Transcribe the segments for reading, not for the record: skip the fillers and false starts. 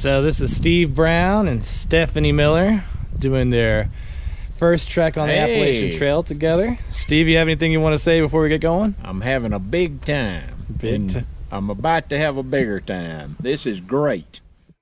So this is Steve Brown and Stephanie Miller doing their first trek on the Appalachian Trail together. Steve, you have anything you want to say before we get going? I'm having a big time. I'm about to have a bigger time. This is great.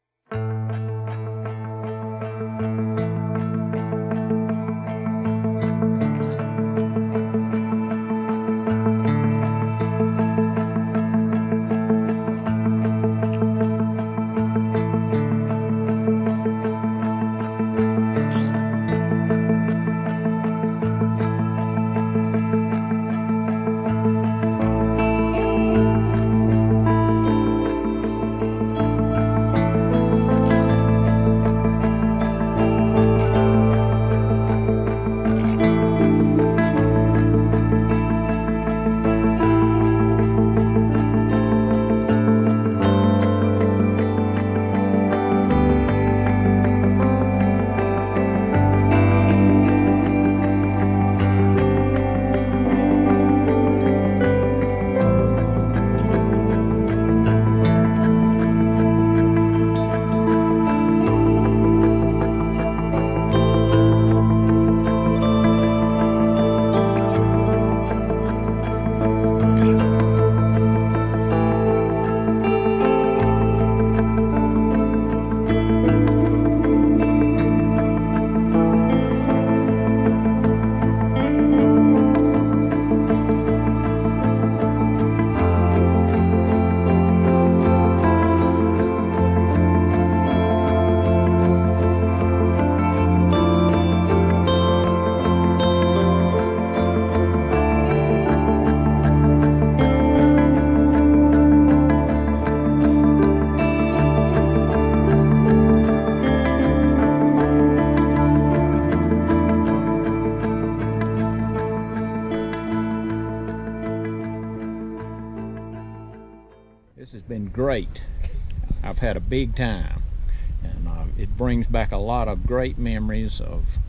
This has been great. I've had a big time, and it brings back a lot of great memories of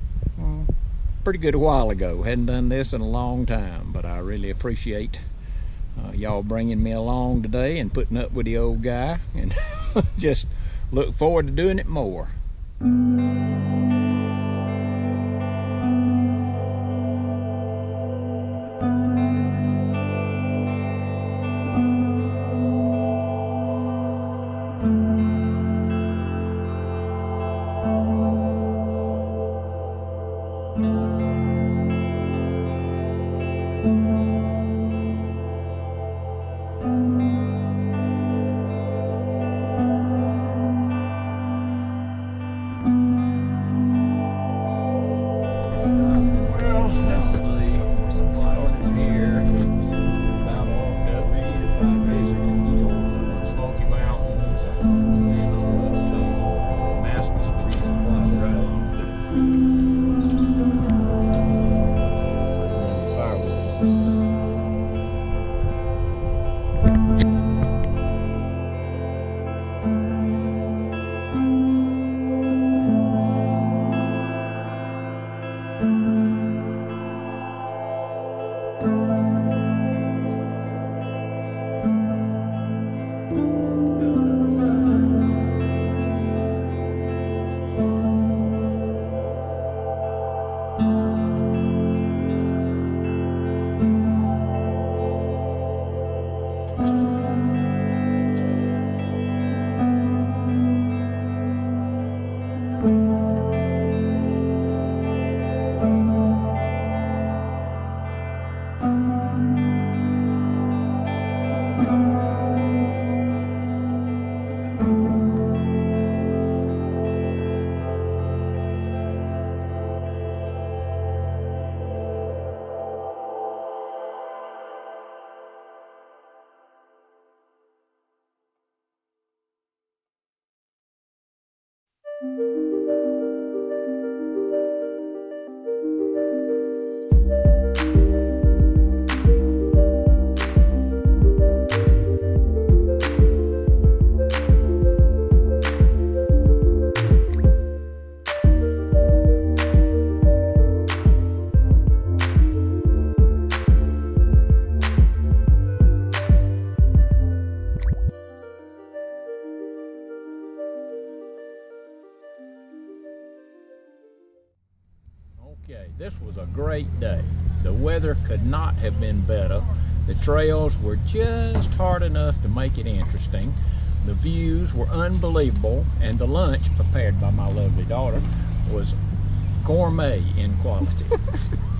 pretty good a while ago. Hadn't done this in a long time, but I really appreciate y'all bringing me along today and putting up with the old guy, and just look forward to doing it more. Okay, this was a great day. The weather could not have been better. The trails were just hard enough to make it interesting. The views were unbelievable, and the lunch prepared by my lovely daughter was gourmet in quality.